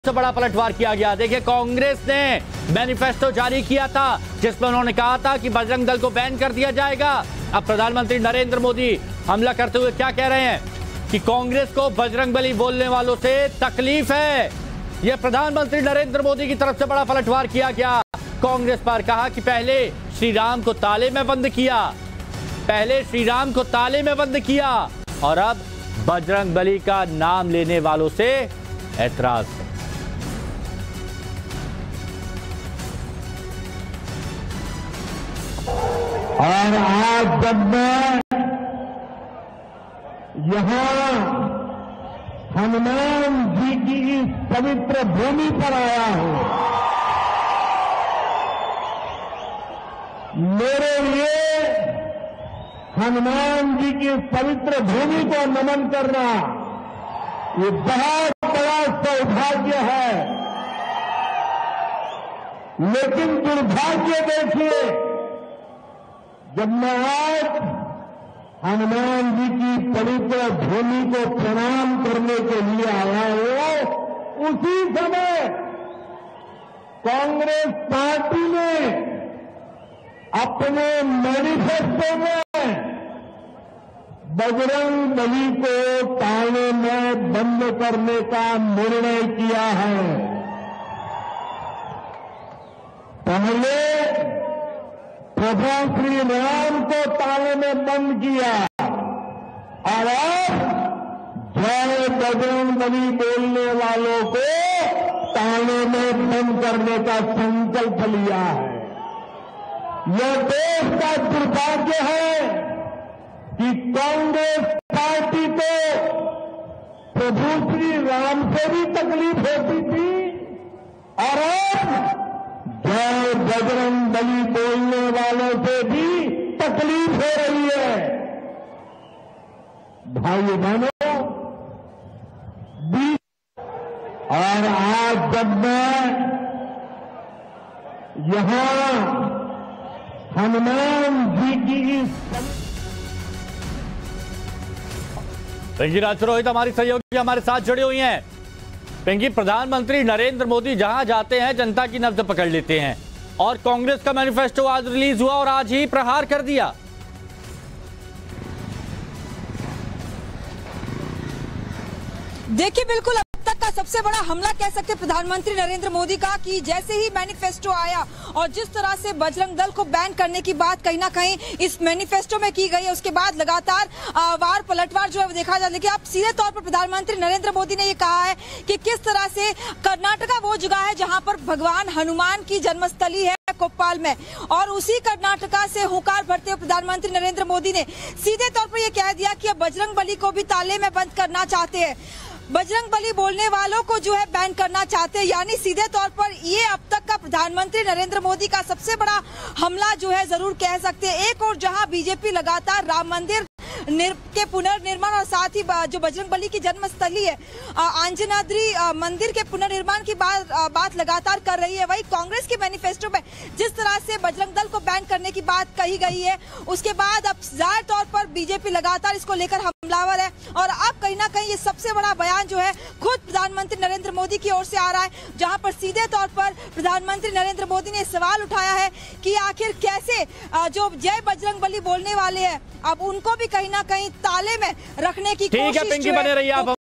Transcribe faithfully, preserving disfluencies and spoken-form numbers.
सबसे बड़ा पलटवार किया गया। देखिए, कांग्रेस ने मैनिफेस्टो जारी किया था जिसमें उन्होंने कहा था कि बजरंग दल को बैन कर दिया जाएगा। अब प्रधानमंत्री नरेंद्र मोदी हमला करते हुए क्या कह रहे हैं कि कांग्रेस को बजरंग बली बोलने वालों से तकलीफ है। यह प्रधानमंत्री नरेंद्र मोदी की तरफ से बड़ा पलटवार किया गया। कांग्रेस पर कहा कि पहले श्री राम को ताले में बंद किया पहले श्री राम को ताले में बंद किया और अब बजरंग बली का नाम लेने वालों से ऐतराज है। और आज जब मैं यहां हनुमान जी की इस पवित्र भूमि पर आया हूं, मेरे लिए हनुमान जी की इस पवित्र भूमि को नमन करना ये बहुत बड़ा सौभाग्य है। लेकिन दुर्भाग्य देखिए, जब मैं आज हनुमान जी की पवित्र भूमि को प्रणाम करने के लिए आया हूं, उसी समय कांग्रेस पार्टी ने अपने मैनिफेस्टो में बजरंग बली को ताले में बंद करने का निर्णय किया है। पहले प्रभु श्री राम को ताले में बंद किया और अब जय बजरंग बली बोलने वालों को ताले में बंद करने का संकल्प लिया है। यह देश का दुर्भाग्य है कि कांग्रेस पार्टी को प्रभु श्री राम से भी तकलीफ होती थी और अब जय बजरंग बली बोलने वालों से भी तकलीफ हो रही है। भाई बहनों, और आज जब मैं यहां हनुमान जी की इस पिंकी राजपुरोहित हमारी सहयोगी हमारे साथ जुड़ी हुई हैं। पिंकी, प्रधानमंत्री नरेंद्र मोदी जहां जाते हैं जनता की नब्ज पकड़ लेते हैं और कांग्रेस का मैनिफेस्टो आज रिलीज हुआ और आज ही प्रहार कर दिया। देखिए, बिल्कुल अब तक का सबसे बड़ा हमला कह सकते प्रधानमंत्री नरेंद्र मोदी का कि जैसे ही मैनिफेस्टो आया और जिस तरह से बजरंग दल को बैन करने की बात कहीं ना कहीं इस मैनिफेस्टो में की गई है, उसके बाद लगातार वार पलटवार जो है वो देखा जा रहा है। लेकिन अब सीधे तौर पर प्रधानमंत्री नरेंद्र मोदी ने ये कहा है कि किस तरह से कर्नाटका वो जगह है जहां पर भगवान हनुमान की जन्मस्थली है कोप्पाल में, और उसी कर्नाटका से हुंकार भरते हुए प्रधानमंत्री नरेंद्र मोदी ने सीधे तौर पर यह कह दिया कि अब बजरंग बली को भी ताले में बंद करना चाहते हैं, बजरंग बली बोलने वालों को जो है बैन करना चाहते हैं। यानी सीधे तौर पर ये अब तक का प्रधानमंत्री नरेंद्र मोदी का सबसे बड़ा हमला जो है जरूर कह सकते हैं। एक और जहां बीजेपी लगातार राम मंदिर के पुनर्निर्माण और साथ ही जो बजरंग बली की जन्मस्थली है आंजनाद्री मंदिर के पुनर्निर्माण की बात बात लगातार कर रही है, वही कांग्रेस के मैनिफेस्टो में जिस तरह से बजरंग दल को बैन करने की बात कही गई है, उसके बाद अब जाहिर तौर पर बीजेपी लगातार इसको लेकर हमलावर है। और अब कहीं ना कहीं ये सबसे बड़ा बयान जो है खुद प्रधानमंत्री नरेंद्र मोदी की ओर से आ रहा है, जहां पर सीधे तौर पर प्रधानमंत्री नरेंद्र मोदी ने सवाल उठाया है कि आखिर कैसे जो जय बजरंग बली बोलने वाले हैं अब उनको भी कहीं ना कहीं ताले में रखने की कोशिश। ठीक है पिंकी, बने रहिए आप।